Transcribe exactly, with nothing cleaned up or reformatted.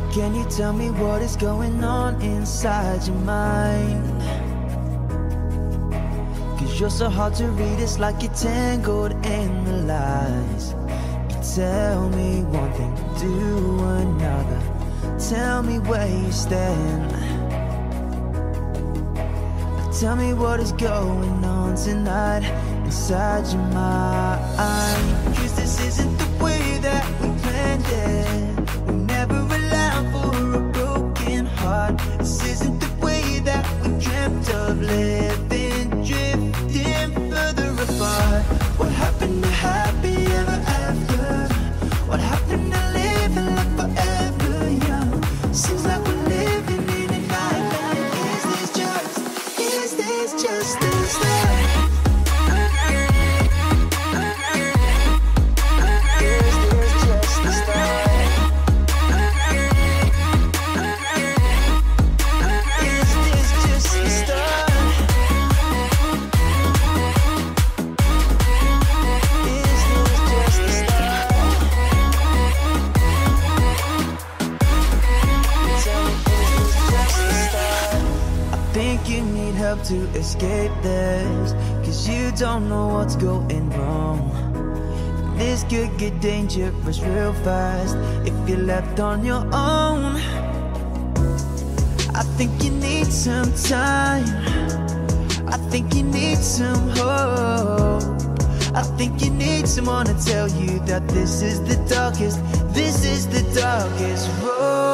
Can you tell me what is going on inside your mind? Cause you're so hard to read, it's like you're tangled in the lies. You tell me one thing, do another. Tell me where you stand. Tell me what is going on tonight inside your mind. Cause this isn't the way that we planned it. We never allowed for a broken heart. This isn't the way that we dreamt of living, drifting further apart. What happened to happy ever after? What happened to living like forever young? Seems like we're living in a nightmare. Is this just, is this just a start? To escape this, cause you don't know what's going wrong. This could get dangerous real fast if you're left on your own. I think you need some time, I think you need some hope. I think you need someone to tell you that this is the darkest, this is the darkest road.